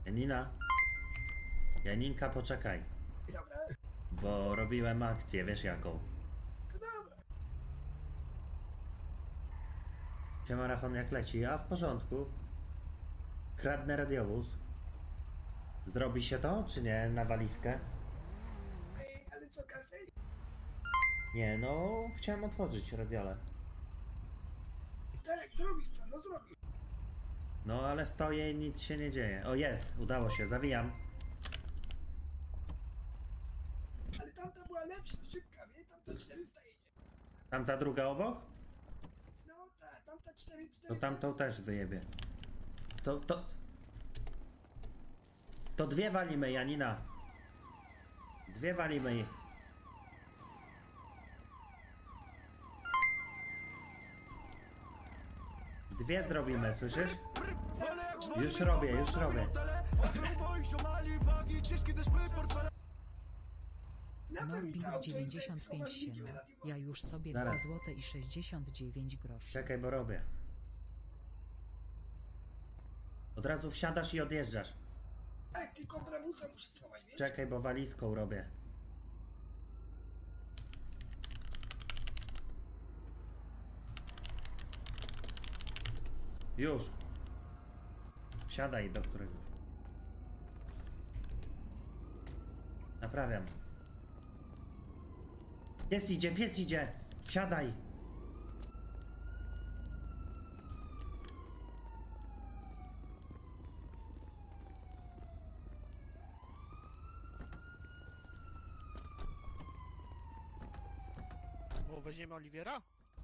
Janina. Janinka, poczekaj. Dobra. Bo robiłem akcję, wiesz jaką. Dobra. Siema Rafon, jak leci? A w porządku. Kradnę radiowóz. Zrobi się to, czy nie? Na walizkę? Ej, ale co, kasę? Nie, no chciałem otworzyć radiole. Tak, zrobisz to, no zrobisz. No ale stoję i nic się nie dzieje. O, jest, udało się, zawijam. Ale tamta była lepsza, szybka, wie? Tamta 400 jedzie. Tamta druga obok? No tak, tamta 400. To tamtą też wyjebie. To dwie walimy, Janina. Dwie walimy. Dwie zrobimy, słyszysz? Już robię, już robię. Norbix 95 siema. Ja już sobie 2 Zaraz. złote i 69 groszy. Czekaj, bo robię. Od razu wsiadasz i odjeżdżasz. Tak, tylko bramusa muszę schować, wiesz? Czekaj, bo walizką robię. Już. Wsiadaj do którego. Naprawiam. Pies idzie, pies idzie. Wsiadaj. Bo weźmiemy Oliwiera?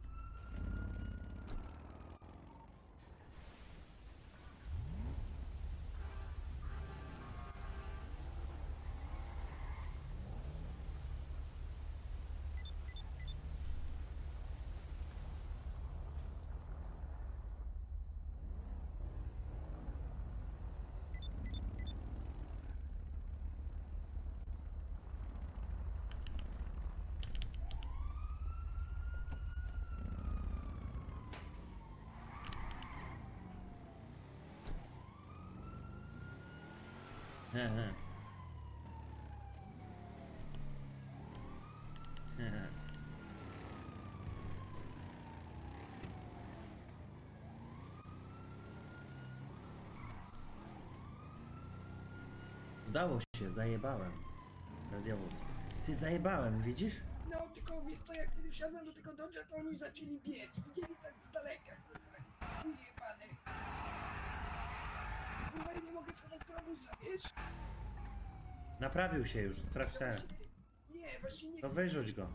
Hehe. Hehe. Udało się, zajebałem. Radiowóz. Ty zajebałem, widzisz? No, tylko wiesz to, jak wtedy wsiadłem do tego Dodge'a, to oni zaczęli biec. Widzieli tak z daleka, kurwa. Ujebane. Kurwa, ja nie mogę schować bramusa, wiesz? Naprawił się już, sprawdź teraz. Nie, właśnie nie. To wyrzuć go.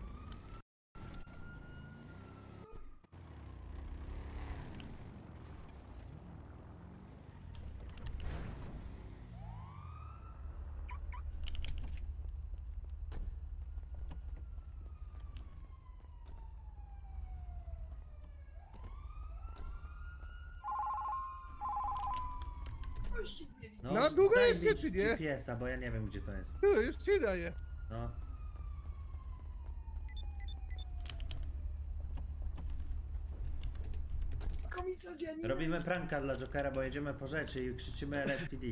Kości mieli. No, Na długo daj jeszcze, mi czy nie? GPS-a, bo ja nie wiem, gdzie to jest. Tu, już ci daję. No. Komisarz Janina Robimy jest- pranka dla Jokera, bo jedziemy po rzeczy i krzyczymy LSPD.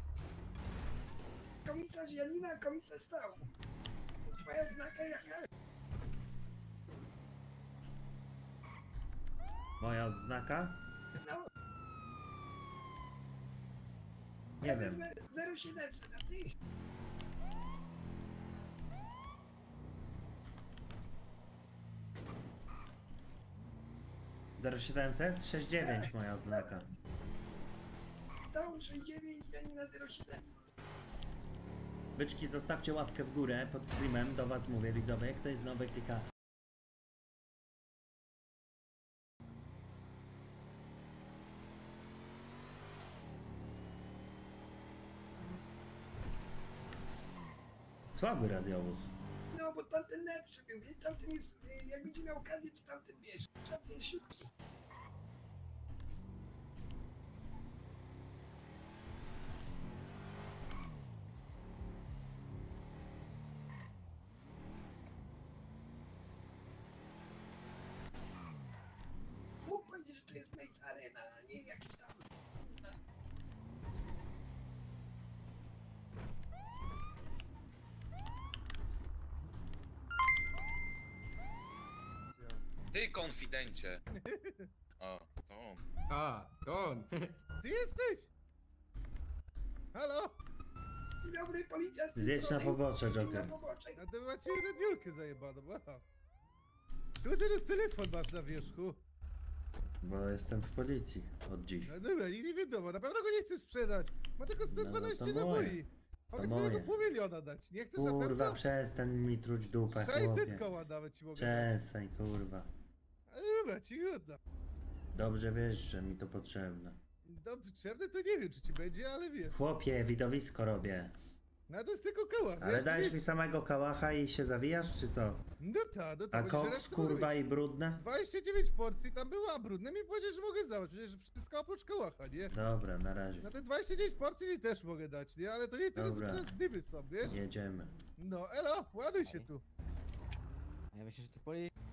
Komisarz Janina, komisarz stał. Twoja znaka jaka? Moja odznaka? No, Nie wiem. wezmę 0700, a ty? Zero 700? 69 moja odznaka. Stał 69, Janina 0700. Byczki, zostawcie łapkę w górę pod streamem, do was mówię, widzowie. Kto jest nowy, klika. Słaby radiowóz. No, bo tamten lepszy był, wie? Tamten jest, jak będzie miał okazję, to tamten bierze. Tamten jest szybki. Mógł powiedzieć, że to jest Maze Arena, a nie jakiś tam... konfidencie. O, to on. A, to on. Ty jesteś? Halo? Dzień dobry, policja z tej Zjedź na strony. pobocze, Idź na Joker. pobocze. A ty macie radiolkę zajebaną, aha. Czemu teraz telefon masz na wierzchu? Bo jestem w policji od dziś. No dobra, nie wiadomo, na pewno go nie chcesz sprzedać. Ma tylko 112 No, to naboi. moje. Mogę To sobie go moje. pół miliona dać. Nie chcesz na Kurwa, pewno? przestań mi truć dupę, 600 chłopie. koła nawet ci mogę dać. Przestań, kurwa. Ale dobra, ci oddam. Dobrze wiesz, że mi to potrzebne. Dobrze, czarny to nie wiem, czy ci będzie, ale wiesz. Chłopie, widowisko robię. No to jest tylko koła, Ale wiesz, dajesz to mi samego kałacha i się zawijasz, czy co? No ta, no to A będziesz koks, teraz kurwa, mówić. i brudne? 29 porcji tam było, a brudne mi powiedzieć, że mogę zabrać, przecież wszystko oprócz kałacha, nie? Dobra, na razie. Na te 29 porcji ci też mogę dać, nie? Ale to nie tyle, co Dobra. teraz dymy są, wiesz? Jedziemy. No, elo, ładuj się tu. A ja myślę, że to policja.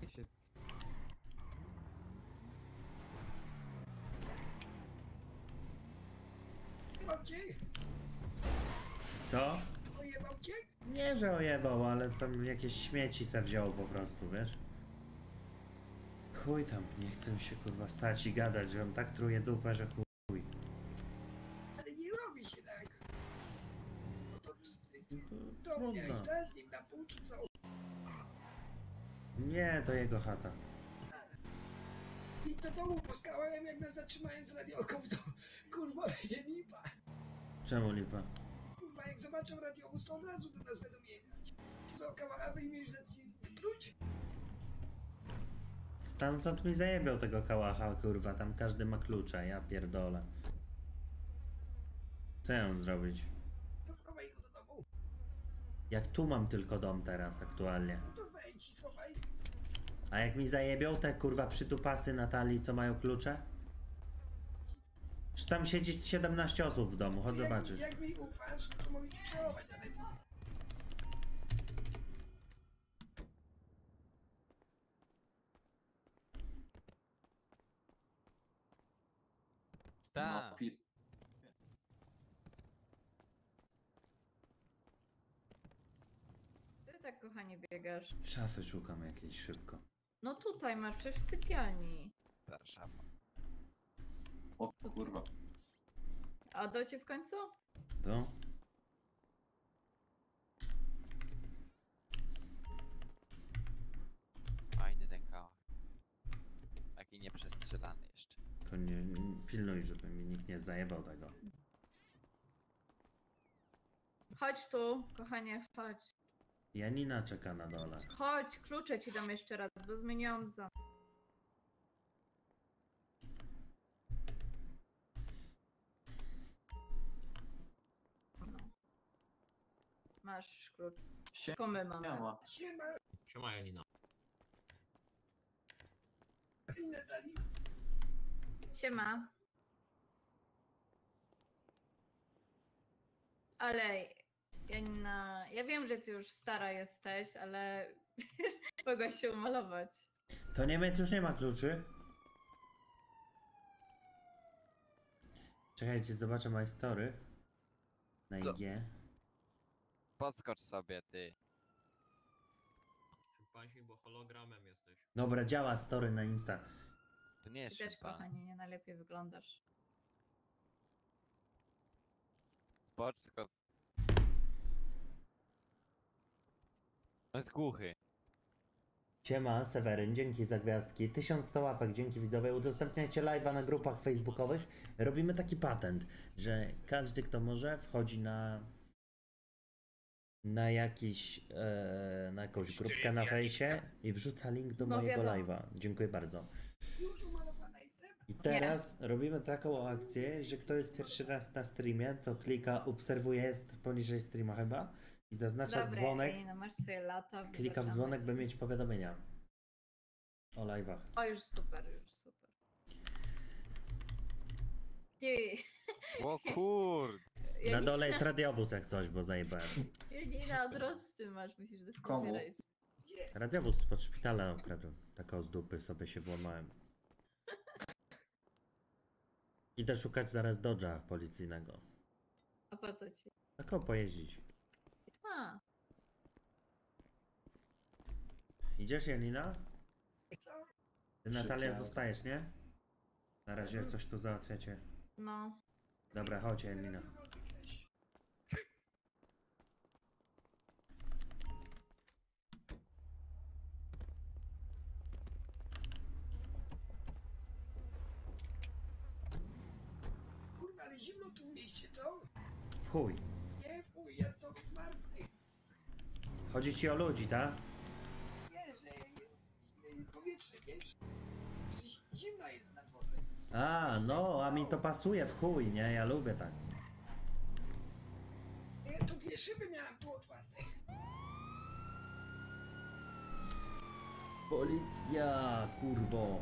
Ojebał cię? Co? Ojebał cię? Nie, że ojebał, ale tam jakieś śmieci se wziął po prostu, wiesz? Chuj tam, nie chcę mi się kurwa stać i gadać, że on tak truje dupę, że chuj. Ale nie robi się tak. No to No to to mnie trudno. źle z nim na pół, czy co? Nie, to jego chata. I to domu poskałem, jak nas zatrzymałem z radiolką, to kurwa będzie lipa. Czemu lipa? Kurwa, jak zobaczą radiowóz, to od razu do nas będą jechać. Co, kawała wyjmiesz za ci pluć? Stamtąd mi zajebiał tego kałacha, kurwa, tam każdy ma klucze, ja pierdolę. Co ja mam zrobić? To schowaj go do domu. Jak tu mam tylko dom teraz, aktualnie. No to wejdź i schowaj. A jak mi zajebią te kurwa przytupasy Natalii, co mają klucze? Czy tam siedzi z 17 osób w domu, chodź zobaczysz. Jak mi ufasz, to mogę ci przełować, ale... Tak. Ty tak, kochanie, biegasz. Szafy szukam jakiejś szybko. No tutaj masz, przecież w sypialni. Warszawa. O kurwa. A dojdzie w końcu? To? Fajny ten kałach. Taki nieprzestrzelany jeszcze. To nie pilnuj, żeby mi nikt nie zajebał tego. Chodź tu, kochanie, chodź. Janina czeka na dole. Chodź, klucze ci dam jeszcze raz, bo zmieniłam za... No. Masz klucz. Tylko my mamy. Siema. Siema, Siema Janina. i Natalii. Siema. Ale Janina, ja wiem, że ty już stara jesteś, ale mogłaś się umalować. To Niemiec już nie ma kluczy? Czekajcie, zobaczę my story. Na Co? IG. Podskocz sobie, ty. Szympansi, bo hologramem jesteś. Dobra, działa story na Insta. To nie jest Ty też, szympan. kochanie, nie najlepiej wyglądasz. Podskocz. On jest głuchy. Siema, Seweryn, dzięki za gwiazdki. 1100 łapek, dzięki widzowie. Udostępniajcie live'a na grupach facebookowych. Robimy taki patent, że każdy, kto może, wchodzi na jakiś, na jakąś grupkę na fejsie i wrzuca link do No mojego wiadomo. live'a. Dziękuję bardzo. Już umalowana jestem? I teraz robimy taką akcję, że kto jest pierwszy raz na streamie, to klika obserwuje, jest poniżej streama chyba i zaznacza Dobra, dzwonek, Janina, masz swoje lata. klika w wybaczamy dzwonek, ci. by mieć powiadomienia o live'ach. O, już super, już super. Ty, O kur... Na dole jest radiowóz jak coś, bo zajebałem. Janina, odrosty masz, musisz do Komu? zbierać. Radiowóz spod szpitala okradłem. Taką z dupy sobie się włamałem. Idę szukać zaraz Dodge'a policyjnego. A po co ci? Taką pojeździć. A, Idziesz, Janina? Co? Ty, Natalia, Szybkie. zostajesz, nie? Na razie coś tu załatwiacie. No. Dobra, chodź, Janina. Kurwa, ale zimno tu w mieście, co? W chuj. Nie, fuj, ja to marznę. Chodzi ci o ludzi, tak? Nie, że powietrze, wiesz? Zimna jest na dworze. A, no, a mi to pasuje w chuj, nie? Ja lubię tak. Ja tu 2 szyby miałem tu otwarte. Policja, kurwo.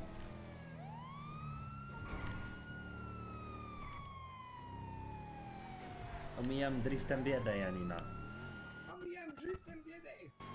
Omijam driftem biedę, Janina. A miałem driftem biedę.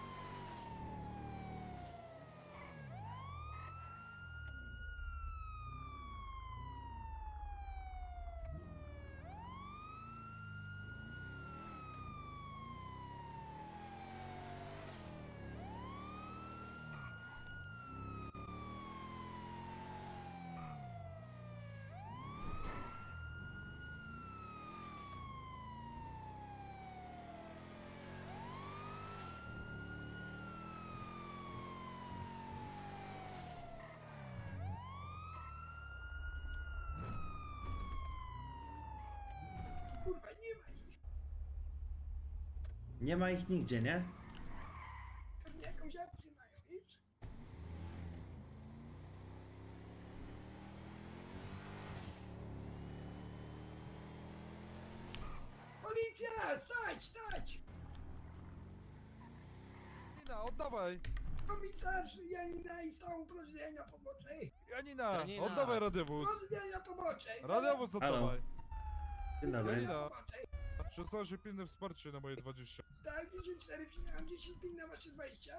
Kurwa, nie ma ich. Nie ma ich nigdzie, nie? Pewnie jakąś akcję mają, wiesz? Policja! Stać, stać! Janina, oddawaj! Komisarz Janina i stałą prośnienia pomocy. Janina, Janina. oddawaj radiowóz! Prośnienia pomocy. Radiowóz oddawaj! Dzień dobry. Janina, 16 pilne wsparcie na moje 20. Tak, 14 pinam, 10 pinam, macie 20.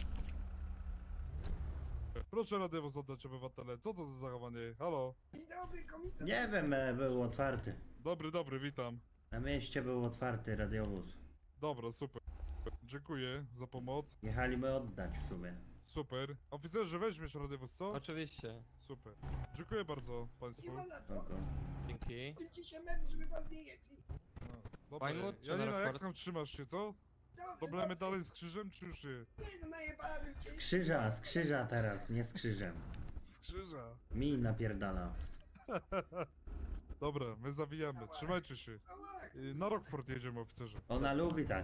Proszę radiowóz oddać obywatele, co to za zachowanie? Halo? Dzień dobry, komisarz. Nie wiem, był otwarty. Dobry, witam. Na mieście był otwarty radiowóz. Dobra, super. Dziękuję za pomoc. Jechaliśmy oddać w sumie. Super. Oficerze, weźmiesz radiowóz, co? Oczywiście. Super. Dziękuję bardzo Nie państwu. ma za co. Spoko. Dzięki. Tym się memy, żeby was nie jedli. No, dobra. Fajno, czy na Janina, jak rekord? tam trzymasz się, co? Dobrze, Problemy dobrze. dalej z krzyżem, czy już nie? Nie, no najebałem cię. Z krzyża teraz, nie z krzyżem. Z krzyża. Mi napierdala. Dobra, my zawijamy. Trzymajcie się. Ała, Na Rockford jedziemy, oficerze. Ona lubi tak.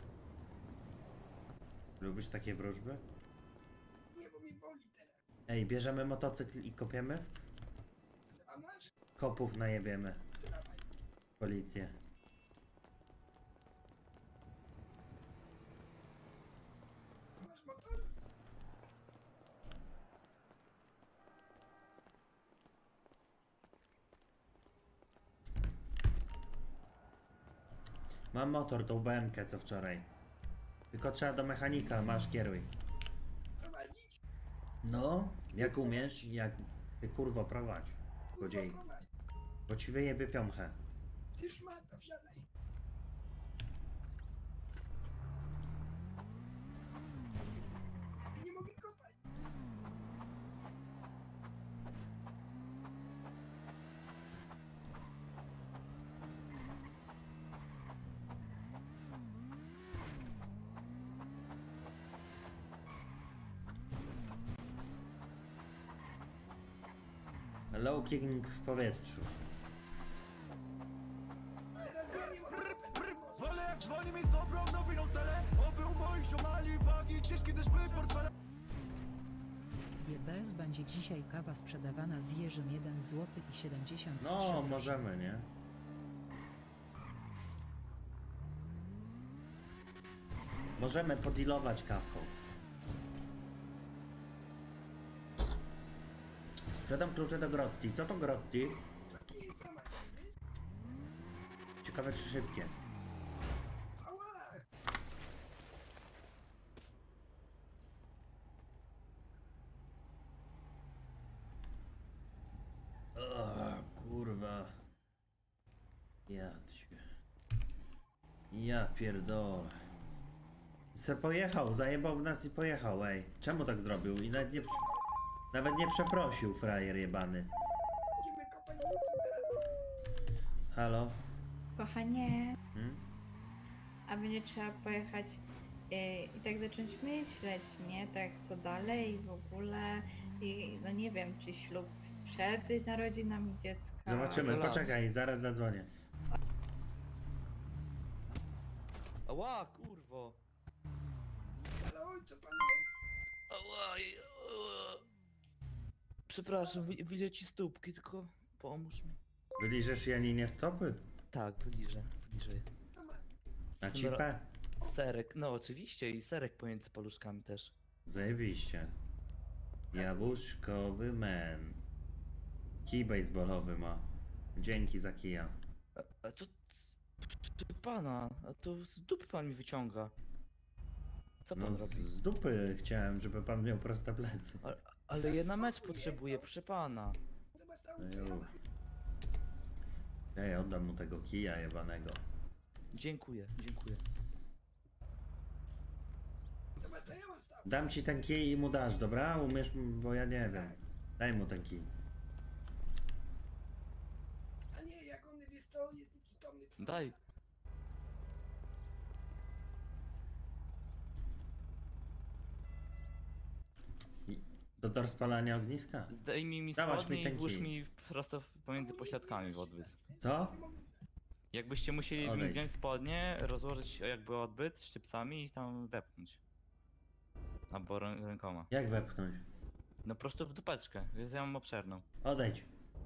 Lubisz takie wróżby? nie, bo mi boli teraz. Ej, bierzemy motocykl i kopiemy? A masz? Kopów najebiemy. Dawaj. Policję. Masz motor? Mam motor, tą BM-kę co wczoraj. Tylko trzeba do mechanika, masz, kieruj. Prowadzić? No, jak umiesz, jak ty kurwo prowadź. Złodziej. Kurwa, prowadź. Bo ci wyjebie piąchę. Ty szmata, wsiadaj. Ja nie mogę kopać. Low kicking w powietrzu. Teraz ja nie mogę kopać. Ale jak dzwoni mi z dobrą nowiną tele, obył moich ziomali wagi, ciężki też były portfele. GBS będzie dzisiaj kawa sprzedawana z Jerzym 1 zł i 73 No, groszy. możemy, nie? Możemy podealować kawką. Sprzedam klucze do Grotti. Co to Grotti? Taki jest sama. Ciekawe czy szybkie. Ała! Kurwa. Ja pierdolę. Se pojechał, zajebał w nas i pojechał, ej. Czemu tak zrobił? I nawet nie... Nawet nie przeprosił, frajer jebany. Idziemy kopać Lucybera. Halo? Kochanie, Hmm? a będzie trzeba pojechać i tak zacząć myśleć, nie? Tak co dalej w ogóle. I no nie wiem, czy ślub przed narodzinami dziecka. Zobaczymy, poczekaj, zaraz zadzwonię. Ała, kurwo. Halo, co pan jest? Ała, Przepraszam, widzę ci stópki, tylko pomóż mi. Wyliżesz Janinie stopy? Tak, wyliżę. To ma. A cipę? Serek, no oczywiście i serek pomiędzy paluszkami też. Zajebiście. Jabłuszkowy men. Kij baseballowy ma. Dzięki za kija. A to... Proszę pana, a to z dupy pan mi wyciąga. Co pan No robi? z dupy chciałem, żeby pan miał proste plecy. Ale ja na mecz potrzebuję, proszę pana. Zobacz ta No uczyła. już. Ej, oddam mu tego kija jebanego. Dziękuję. Zobacz, co ja mam stał. Dam ci ten kij i mu dasz, dobra? Umiesz, bo ja nie wiem. Daj mu ten kij. A nie, jak on wiesz co, on jest nieprzytomny. Daj. Do rozpalania ogniska? Zdejmij mi Dałaś spodnie mi i ten włóż kij. mi prosto pomiędzy pośladkami w odbyt. Co? Jakbyście musieli mi Odejdź. wziąć spodnie, rozłożyć jakby odbyt szczypcami i tam wepchnąć. Albo rękoma. Jak wepchnąć? No prosto w dupeczkę, więc ja mam obszerną. Odejdź.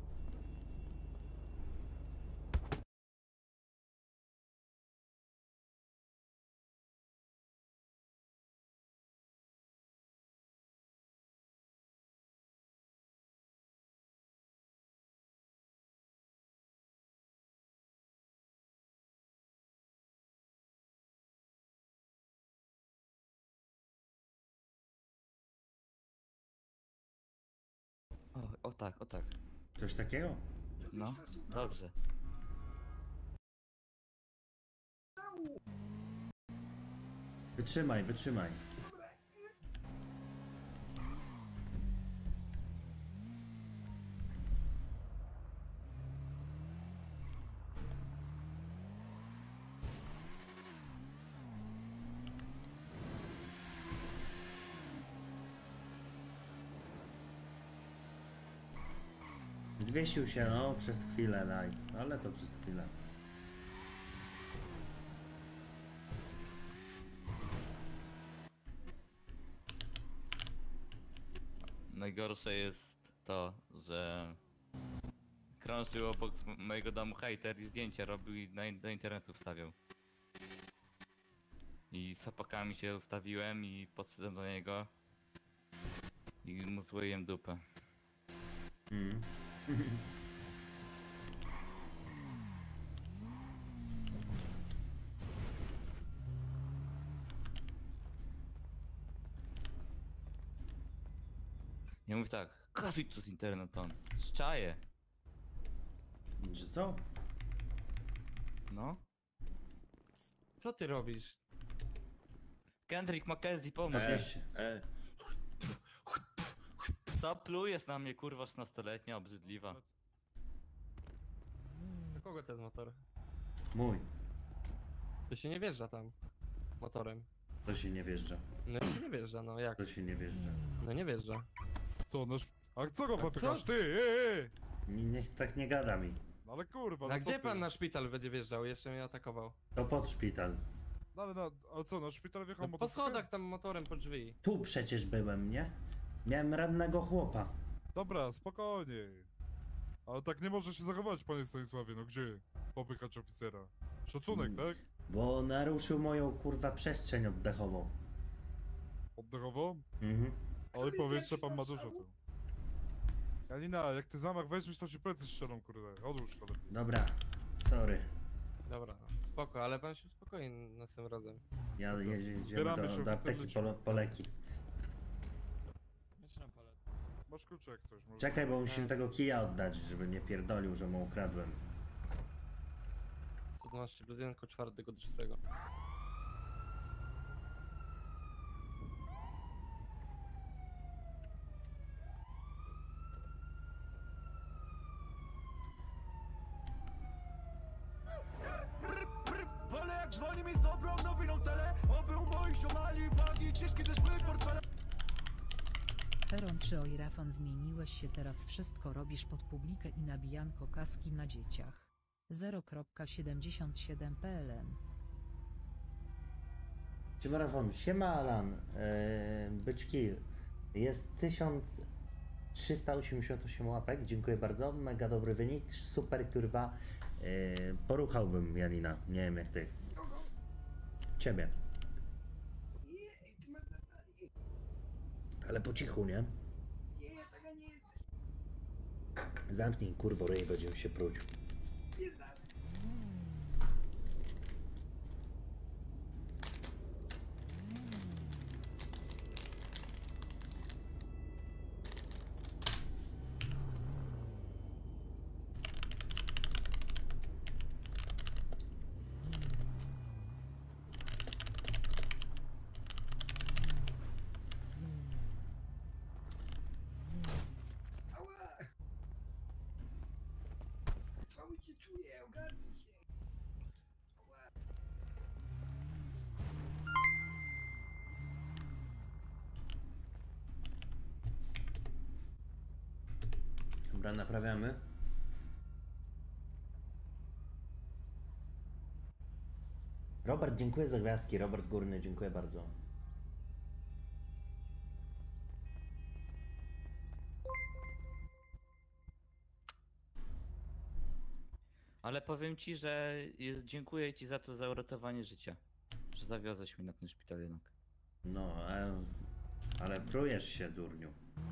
O tak, o tak. Coś takiego? No, dobrze. Wytrzymaj, wytrzymaj. Zwiesił się, no, przez chwilę live, ale to przez chwilę. Najgorsze jest to, że krążył obok mojego domu hejter i zdjęcia robił i do internetu wstawiał. I z opakami się ustawiłem i podszedłem do niego i mu złoiłem dupę. Mm. Ja mówię tak, kasuj tu z internetem, zczaję. Że co? No. Co ty robisz? Kendrick McKenzie, pomóż mi. Weź się. Co plujesz na mnie, kurwa, 16-letnia, obrzydliwa. Do kogo to jest motor? Mój. To się nie wjeżdża tam. Motorem. To się nie wjeżdża. No się nie wjeżdża, no jak? To się nie wjeżdża. No nie wjeżdża. Co, no... A co go A popychasz? co? Ty, Niech tak nie gada mi. No ale kurwa, A no co gdzie ty? pan na szpital będzie wjeżdżał? Jeszcze mnie atakował. To pod szpital. No ale no, a co, no szpital wjechał No, po motocyklem? schodach tam motorem po drzwi. Tu przecież byłem, nie? Miałem radnego chłopa. Dobra, spokojnie. Ale tak nie może się zachować, panie Stanisławie, no gdzie? Popychać oficera. Szacunek, tak? Bo naruszył moją kurwa przestrzeń oddechową. Oddechowo? Mhm. Ale powietrze pan ma dużo tu. Janina, jak ty zamach weźmiesz, to ci plecy strzelą, kurde. Odłóż to lepiej. Dobra, sorry. Dobra, spoko, ale pan się uspokoi następnym razem. Jedziemy Zbieramy się, do apteki lecimy. po leki. Masz klucze jak coś, może. Czekaj, bo musimy tego kija oddać, żeby nie pierdolił, że mu ukradłem. 112 plus 1, 4 do 6. Heron czy oj Rafon, zmieniłeś się, teraz wszystko robisz pod publikę i nabijanko kaski na dzieciach. 0,77 PLN. Siema Rafon, siema Alan, byczki, jest 1388 łapek, dziękuję bardzo, mega dobry wynik, super kurwa, poruchałbym Janina, nie wiem jak ty. Kogo? Ciebie, Nie, ty masz Natalię. ale po cichu, nie? Nie, ja taka nie jestem. Zamknij kurwo ryj, będziemy się pruć. Pierdolę. Ała! Słabo się czuję, ogarnij się. Ała. Dobra, naprawiamy. Robert, dziękuję za gwiazdki, Robert Górny, dziękuję bardzo. Ale powiem ci, że dziękuję ci za to za uratowanie życia. Że zawiozłeś mnie na ten szpital jednak. No, ale prujesz się, durniu.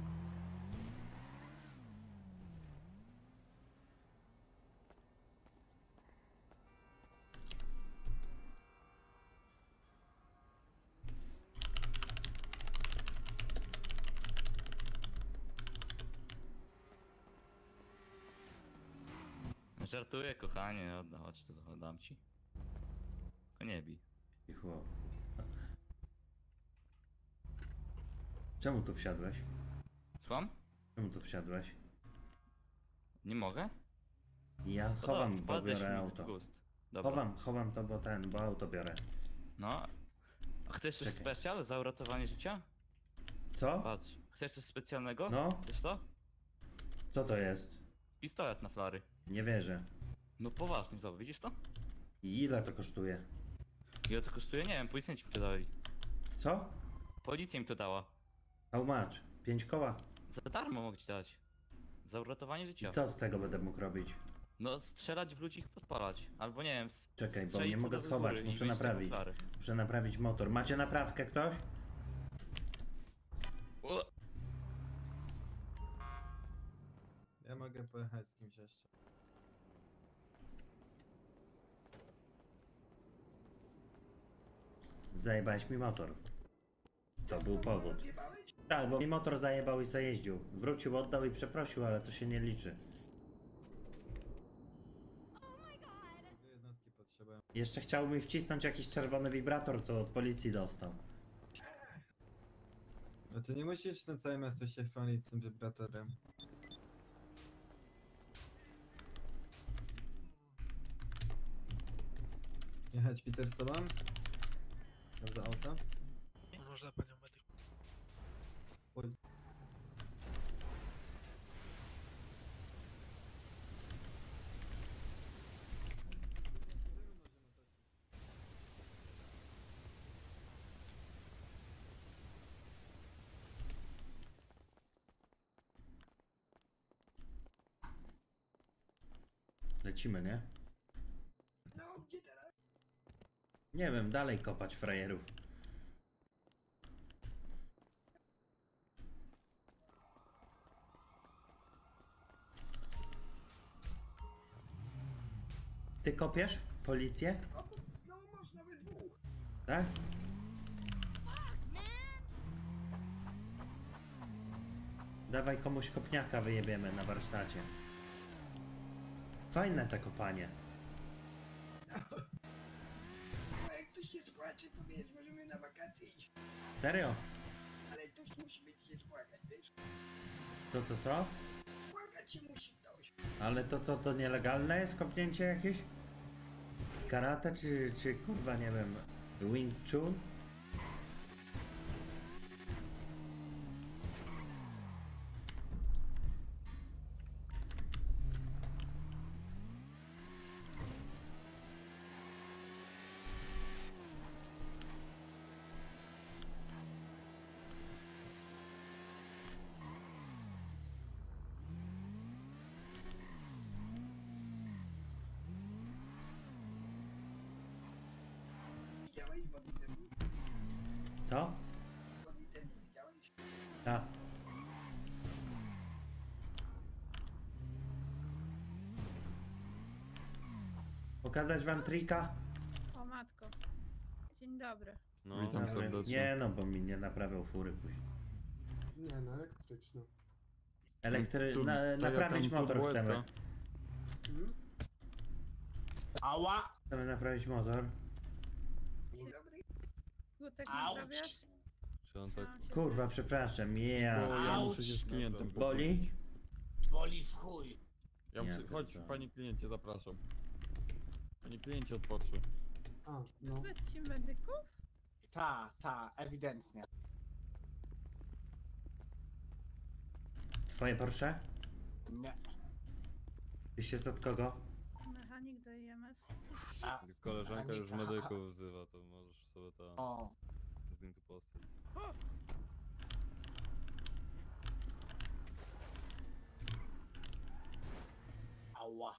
Żartuję, kochanie, chodź tu, oddam ci. Tylko nie bij. Cicho. Czemu tu wsiadłeś? Słucham? Czemu tu wsiadłeś? Nie mogę? Ja chowam, bo biorę auto. Dobra. Chowam to, bo auto biorę. No. A chcesz coś Czekaj. specjal za uratowanie życia? Co? Patrz. Chcesz coś specjalnego? No? Wiesz to? Co to jest? Pistolet na flary. Nie wierzę. No poważnie, zobacz, widzisz to? I ile to kosztuje? Ile to kosztuje? Nie wiem, policjanci mi to dali. Co? Policja mi to dała. How much? 5 koła? Za darmo mogę ci dać. Za uratowanie życia. I co z tego będę mógł robić? No strzelać w ludzi i ich podpalać. Albo nie wiem. Czekaj, bo strzelić nie co mogę do schować, góry i muszę wejść na naprawić. flary. Muszę naprawić motor. Macie naprawkę ktoś? O! Ja mogę pojechać z kimś jeszcze. Zajebałeś mi motor. To był powód. Zjebałeś? Tak, bo mi motor zajebał i zajeździł. Wrócił, oddał i przeprosił, ale to się nie liczy. Jednostki potrzebują. Jeszcze chciał mi wcisnąć jakiś czerwony wibrator, co od policji dostał. No to nie musisz na całe miasto się chwalić tym wibratorem. Jechać Peter z tobą? Prawda auta? Można panią medyk. Oj. Lecimy, nie? No, gdzie teraz? Nie wiem, dalej kopać frajerów. Ty kopiesz? Policję? No, można we dwóch. Tak? Dawaj komuś kopniaka wyjebiemy na warsztacie. Fajne te kopanie. No, jak ktoś się spłacze, to wiesz, możemy na wakacje iść. Serio? Ale ktoś musi być się spłakać, wiesz? Co? Spłakać się musi ktoś. Ale to co, to nielegalne jest kopnięcie jakieś? Z karate czy kurwa nie wiem, Wing Chun? widziałeś Bonitemi? Co? Bonitemi widziałeś? Tak. Pokazać wam trika? O matko. Dzień dobry. No, Witam Dobry. serdecznie. Nie no, bo mi nie naprawiał fury później. Nie, no elektryczno. Naprawić motor chcemy. Ała! Chcemy naprawić motor. Dzień dobry. Gutek Auć. naprawiasz? Czy on tak... Kurwa, przepraszam, ja. Bo ja Auć. muszę się z klientem Boli? Boli w chuj. Ja Nie, muszę... Chodź, to- panie kliencie, zapraszam. Panie kliencie, odpocznie. A, no. Bez ci medyków? Ta, ewidentnie. Twoje Porsche? Nie. Tyś jest od kogo? Mechanik do IMS. Koleżanka już Anika. medyków wzywa, to możesz sobie to O, z nim tu postawić. ała.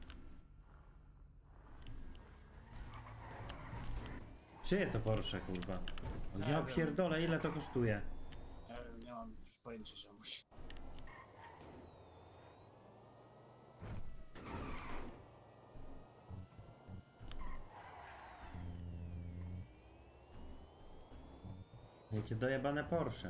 Czyje to Porsche, kurwa? Ja pierdolę, ile to kosztuje? Nie mam już pojęcia, że musi. Jakie dojebane Porsche.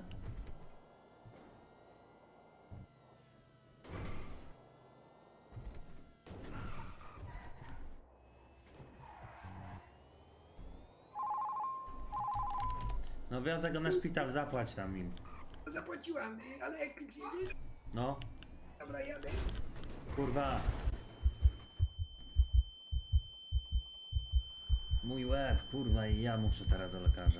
No wiozę go na szpital, zapłać tam im. Zapłaciłam, ale jak ty przyjedziesz? No, Dobra, jadę. kurwa. Mój łeb, kurwa, i ja muszę teraz do lekarza.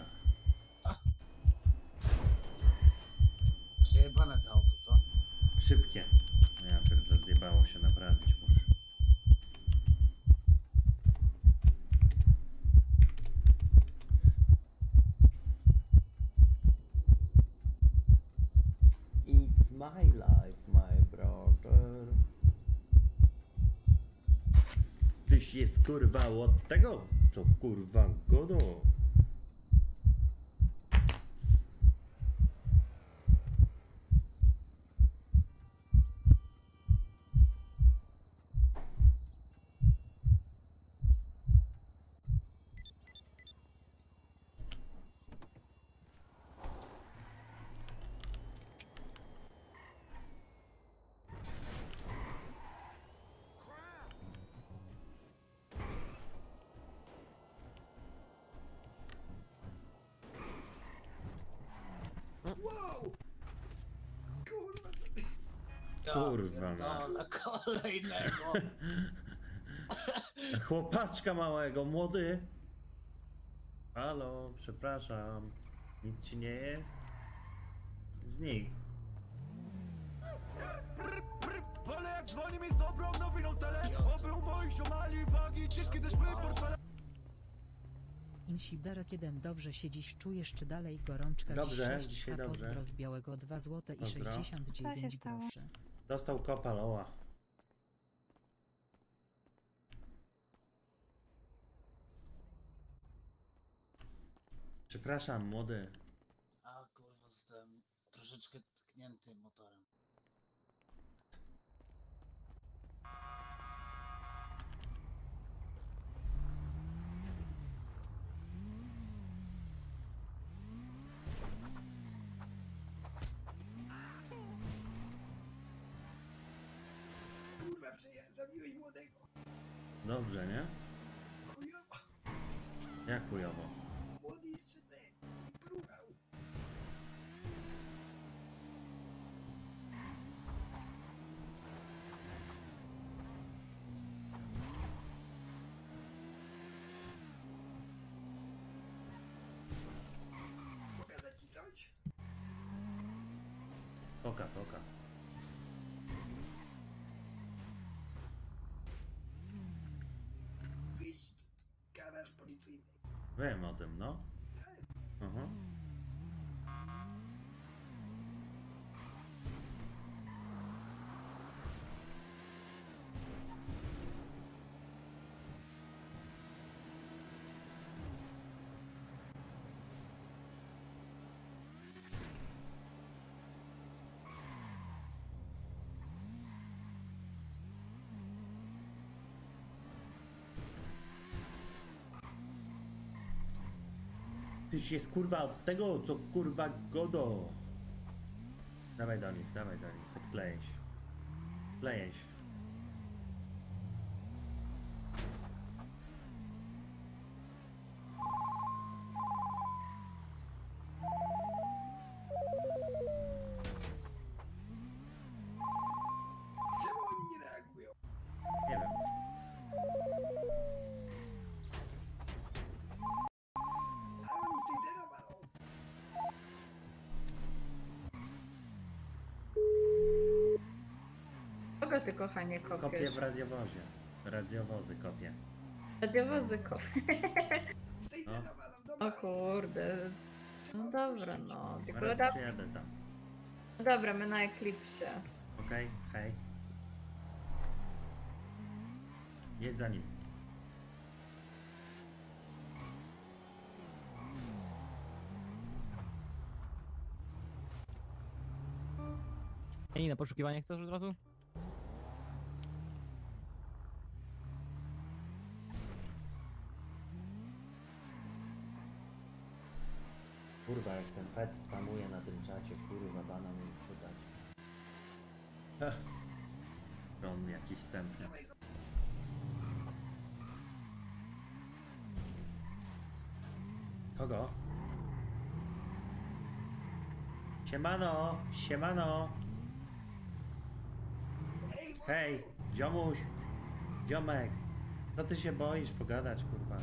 Przejebane to auto, co? Szybkie. No ja pierdolę, zjebało się, naprawić muszę. It's my life, my brother. Tyś jest kurwa od tego, to kurwa godo. Wow! Kurwa, co ty? Kurwa, No, kolejnego. chłopaczka małego, młody. Halo, przepraszam. Nic ci nie jest? Znikł. Ale jak dzwoni mi z dobrą nowiną tele, obył moich ziomali wagi, ciężkie też my portfele. Insiderek 1 dobrze się dziś czujesz, czy dalej gorączka? Dobrze, Dziś dzisiaj 6H, dobrze. Pozdro z Białego 2 zł i Pozdro. 69 groszy. Dostał kopa loła. Przepraszam, młody. A kurwa, zostałem troszeczkę tknięty motorem. Kurwa, zabiłeś młodego. Dobrze, nie? Chujowo. Jak chujowo? Młody jeszcze ten. Próbał. Pokazać ci coś? Poka, poka. Wyjść. Garaż policyjny. Wiem o tym, no. Aha. Tyś jest kurwa od tego, co kurwa godo. Dawaj do nich, podkleję się. Kleję się. Czemu oni nie reagują? Nie wiem. A oni z tej zera walą. Kogo ty, kochanie, Kopię kopiesz? w radiowozie. Radiowozy kopię. Radiowozy kopiesz. Z tej No. zera walą. Dobra. O kurde. No dobra, no. Tylko Zaraz przyjadę tam. no dobra, my na Eklipsie. Okej, hej. Jedź za nim. I na poszukiwanie chcesz od razu? Kurwa, jak ten pet spamuje na tym czacie, kurwa, bana mi przydać. On jakiś wstępny. Kogo? Siemano, siemano. Hej, ziomuś, ziomek. Co ty się boisz pogadać, kurwa?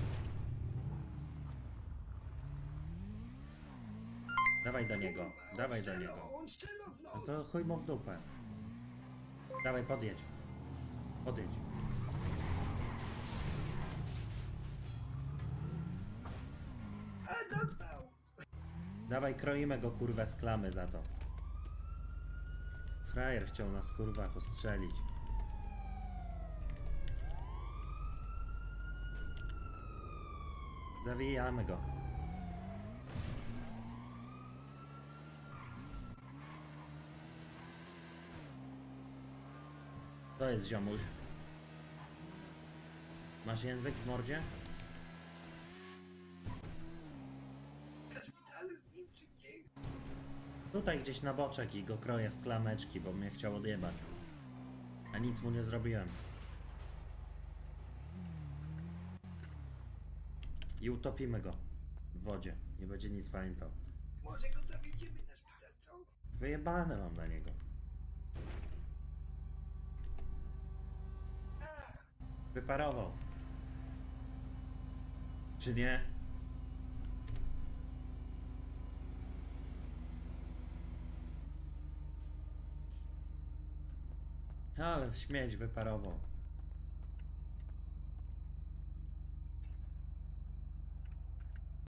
Dawaj do niego, dawaj do niego. On strzelał w No nos. to chuj mu w dupę. Dawaj, podjedź. Podjedź. A dostał. Dawaj, kroimy go, kurwa, z klamy za to. Frajer chciał nas, kurwa, postrzelić. Zawijamy go. To jest ziomuś. Masz język w mordzie? Ale z nim czy gdzie? Tutaj gdzieś na boczek i go kroję z klameczki, bo mnie chciał odjebać. A nic mu nie zrobiłem. I utopimy go w wodzie. Nie będzie nic pamiętał. Może go zawiedziemy na szpital, co? Wyjebane mam na niego. Wyparował. Czy nie? Ale śmieć wyparował.